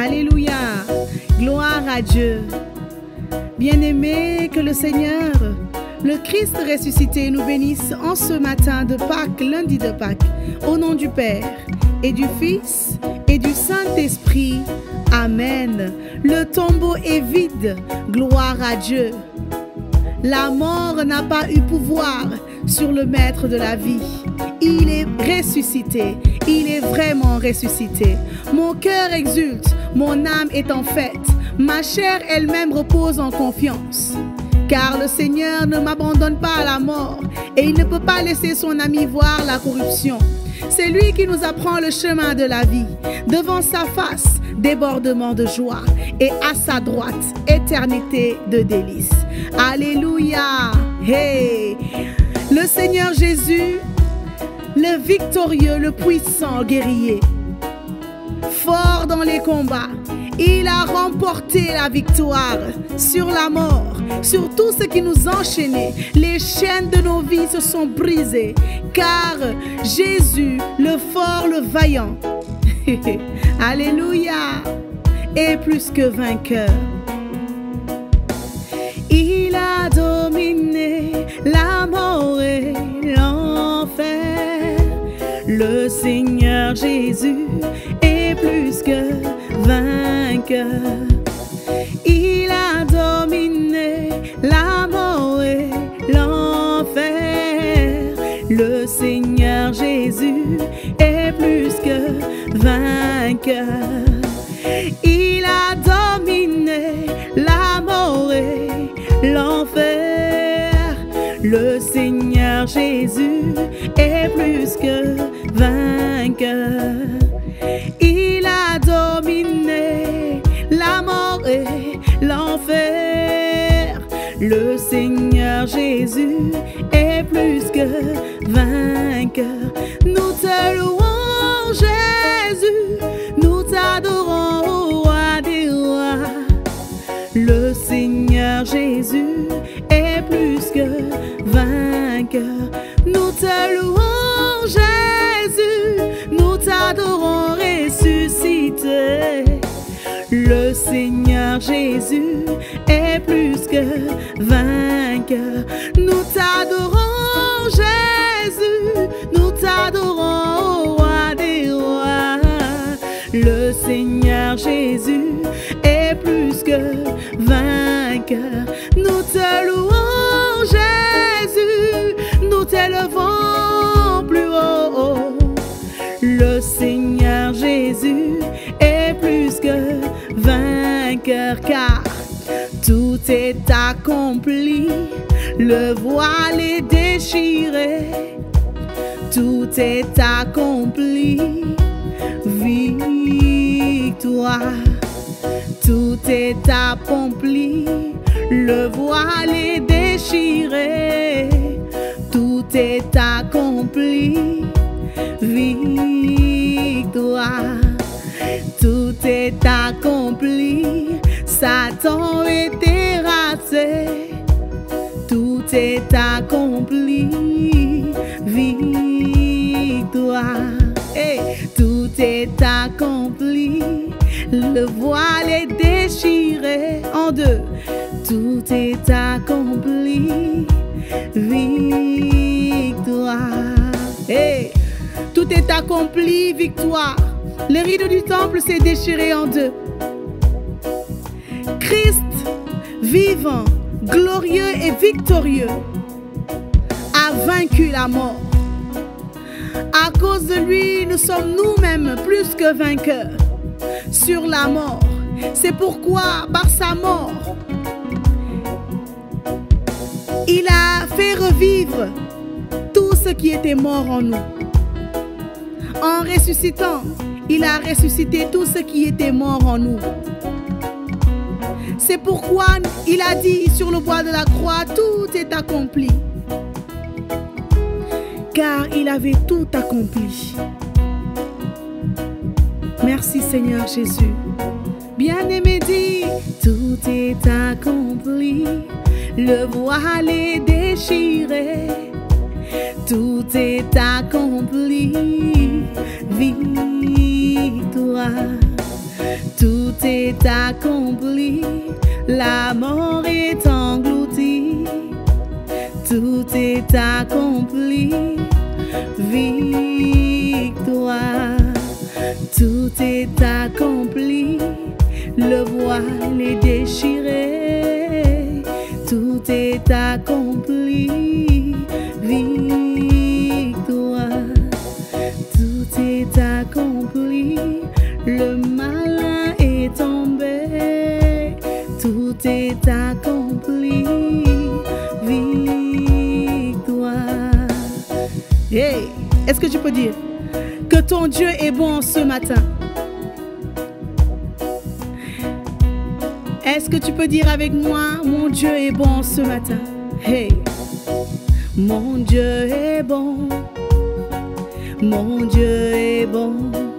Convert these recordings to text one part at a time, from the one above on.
Alléluia. Gloire à Dieu. Bien-aimés, que le Seigneur, le Christ ressuscité, nous bénisse en ce matin de Pâques, lundi de Pâques, au nom du Père et du Fils et du Saint-Esprit. Amen. Le tombeau est vide. Gloire à Dieu. La mort n'a pas eu pouvoir sur le maître de la vie. Il est ressuscité. Il est vraiment ressuscité. Mon cœur exulte. Mon âme est en fête. Ma chair elle-même repose en confiance. Car le Seigneur ne m'abandonne pas à la mort et il ne peut pas laisser son ami voir la corruption. C'est lui qui nous apprend le chemin de la vie. Devant sa face, débordement de joie et à sa droite, éternité de délices. Alléluia. Hey. Le Seigneur Jésus, le victorieux, le puissant guerrier, fort dans les combats, il a remporté la victoire sur la mort, sur tout ce qui nous enchaînait. Les chaînes de nos vies se sont brisées, car Jésus, le fort, le vaillant, Alléluia, est plus que vainqueur. Il a dominé la mort et l'enfer. Le Seigneur Jésus est plus que vainqueur. Il a dominé la mort et l'enfer. Le Seigneur Jésus est plus que vainqueur. Il a dominé la mort et l'enfer. Le Seigneur Jésus est plus que vainqueur. Il a dominé la mort et l'enfer. Le Seigneur Jésus est plus que vainqueur. Nous te louons, Jésus. Nous t'adorons, roi des rois. Le Seigneur Jésus est plus que vainqueur. Nous te louons, Jésus. Nous t'adorons, ressuscité. Le Seigneur Jésus est plus que vainqueur. Nous t'adorons, Jésus. Nous t'adorons, roi des rois. Le Seigneur Jésus est plus que vainqueur. Nous te louons, Jésus. Nous t'élevons plus haut. Le Seigneur Jésus est plus que vainqueur, car tout est accompli. Le voile est déchiré. Tout est accompli. Victoire. Tout est accompli. Le voile est déchiré. Tout est accompli. Victoire. Tout est accompli. Satan est terrassé. Tout est accompli. Victoire. Hey. Tout est accompli. Le voile est déchiré en deux. Tout est accompli. Victoire. Hey. Tout est accompli, victoire. Le rideau du temple s'est déchiré en deux. Christ, vivant, glorieux et victorieux, a vaincu la mort. À cause de lui, nous sommes nous-mêmes plus que vainqueurs sur la mort. C'est pourquoi, par sa mort, il a fait revivre tout ce qui était mort en nous. En ressuscitant, il a ressuscité tout ce qui était mort en nous. C'est pourquoi il a dit sur le bois de la croix, tout est accompli. Car il avait tout accompli. Merci Seigneur Jésus. Bien-aimé dit, tout est accompli. Le voile est déchiré. Tout est accompli. Victoire. Tout est accompli, la mort est engloutie. Tout est accompli, victoire. Tout est accompli, le voile est déchiré. Tout est accompli, victoire. Tout est accompli, le malin est tombé. Tout est accompli, victoire. Hey, est-ce que tu peux dire que ton Dieu est bon ce matin? Est-ce que tu peux dire avec moi, mon Dieu est bon ce matin? Hey, mon Dieu est bon, mon Dieu est bon,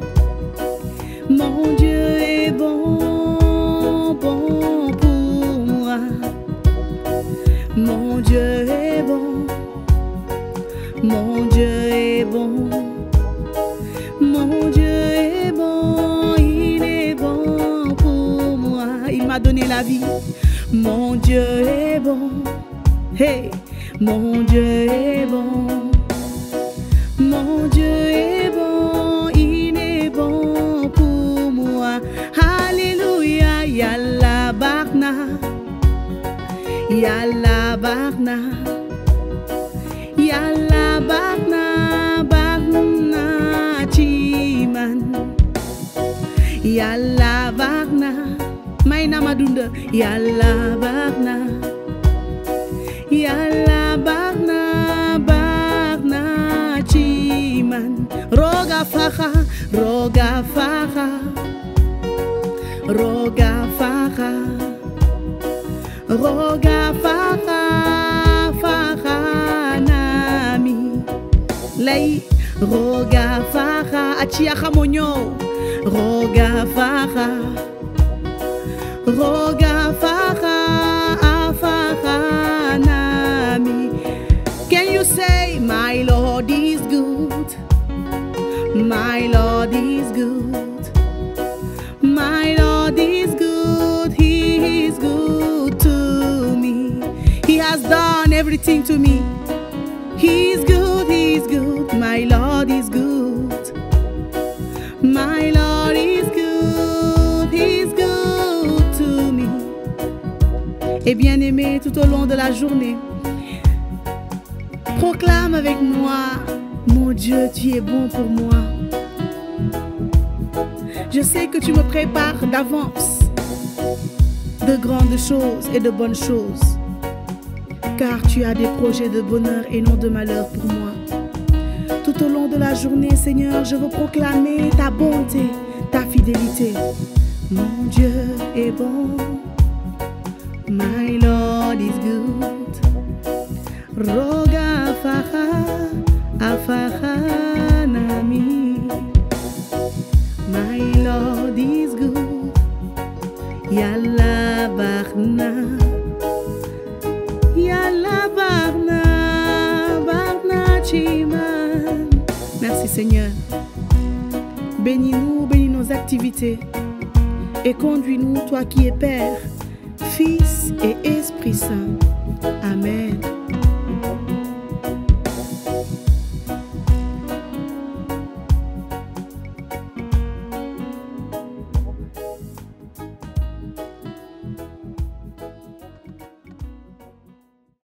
mon Dieu est bon, bon pour moi. Mon Dieu est bon, mon Dieu est bon, mon Dieu est bon, il est bon pour moi. Il m'a donné la vie. Mon Dieu est bon, hey, mon Dieu est bon, mon Dieu est bon, il est bon pour moi. Alléluia, Yalla Barna, Yalla Barna, Yalla Barna, Barna Chiman, Yalla Barna, Maina Madunda, Yalla Barna, Yalla Barna, Barna Chiman, Roga Faha, Roga Faha, Roga Faha, Roga Faha, Faha Nami, Lei, Roga Faha, Achia Hamonyo, Roga Faha, Roga Faha, Faha Nami. Can you say, my Lord is good, my Lord is good, my Lord is good, He is good to me. He has done everything to me. He is good, He is good, my Lord is good, my Lord is good, He is good to me. Et bien aimé, tout au long de la journée, proclame avec moi, mon Dieu, tu es bon pour moi. Je sais que tu me prépares d'avance de grandes choses et de bonnes choses, car tu as des projets de bonheur et non de malheur pour moi. Tout au long de la journée, Seigneur, je veux proclamer ta bonté, ta fidélité. Mon Dieu est bon, my Lord is good. Roga Faha, Afaha Nami, my Lord is good. Yalla Barna, Yalla Barna, Barna Chiman. Merci Seigneur. Bénis-nous, bénis nos activités et conduis-nous, toi qui es Père, Fils et Esprit Saint. Amen.